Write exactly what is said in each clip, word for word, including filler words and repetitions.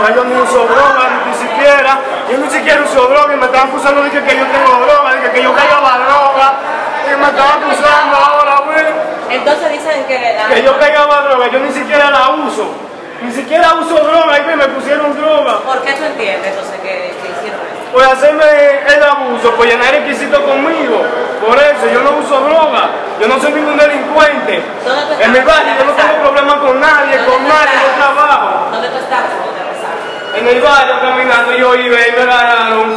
droga, yo no uso droga, ni siquiera, yo ni siquiera uso droga y me están acusando de que, que yo tengo droga, de que, que yo cargaba droga, y me están acusando ahora, güey. Entonces dicen que... La... Que yo cargaba droga, yo ni siquiera la uso, ni siquiera uso droga, y me pusieron droga. ¿Por qué tú entiendes entonces que, que hicieron eso? Pues hacerme el abuso, pues llenar el requisito conmigo, por eso yo no uso droga, yo no soy ningún delincuente. ¿Dónde tú estás? En mi barrio yo no tengo problema con nadie, con nadie, yo trabajo. ¿Dónde tú estás? ¿Dónde te arrestaron? En el barrio caminando yo iba y me agarraron.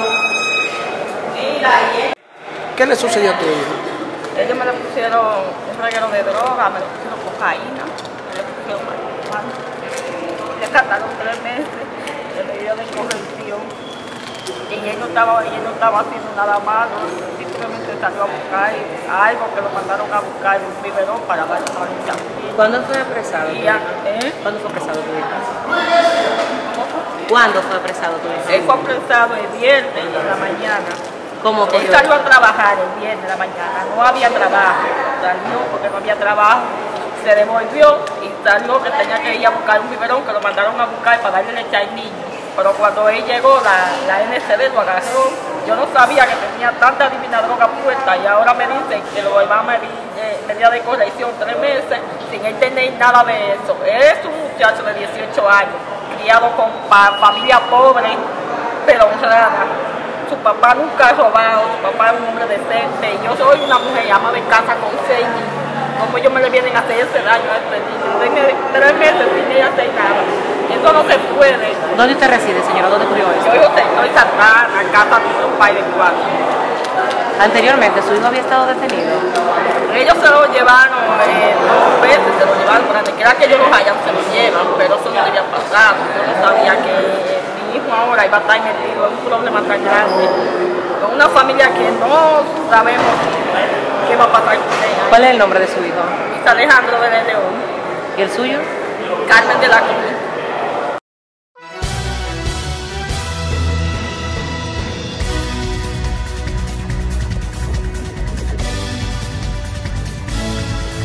¿Qué le sucedió a tu hijo? Ellos me le pusieron un reguero de droga, me le pusieron cocaína, me le pusieron marihuana, le cantaron tres meses de medida de corrección. Y él no estaba, él no estaba haciendo nada malo, simplemente salió a buscar algo que lo mandaron a buscar en un biberón para darle una lucha. ¿Cuándo fue apresado? Y ya, ¿eh? ¿Cuándo fue apresado tu hijo? ¿Cuándo fue apresado tu hijo? Él fue apresado el viernes en la mañana. ¿Cómo Él salió a trabajar el viernes de la mañana, no había trabajo, salió porque no había trabajo, se devolvió y salió que tenía que ir a buscar un biberón que lo mandaron a buscar para darle leche al niño. Pero cuando él llegó, la, la N C D lo agarró. Yo no sabía que tenía tanta divina droga puesta y ahora me dicen que lo iban a medir, eh, medida de corrección tres meses sin él tener nada de eso. Él es un muchacho de dieciocho años, criado con pa, familia pobre, pero honrada. Su papá nunca ha robado, su papá es un hombre decente. Yo soy una mujer ama de casa con seis niños. ¿Cómo ellos me le vienen a hacer ese daño a este niño? Denme tres meses sin ella hacer nada. Eso no se puede. ¿Dónde usted reside, señora? ¿Dónde ocurrió eso? Yo vivo en Santana, casa de un país de cuatro. Anteriormente, ¿su hijo había estado detenido? Ellos se lo llevaron eh, dos veces, se lo llevaron, para que quiera que ellos los hayan, se lo llevan, pero eso no debía pasar. Yo no sabía que mi hijo ahora iba a estar metido en un problema tan grande, con una familia que no sabemos qué va a pasar con ella. ¿Cuál es el nombre de su hijo? Es Alejandro de León. ¿Y el suyo? Carmen de la Cruz.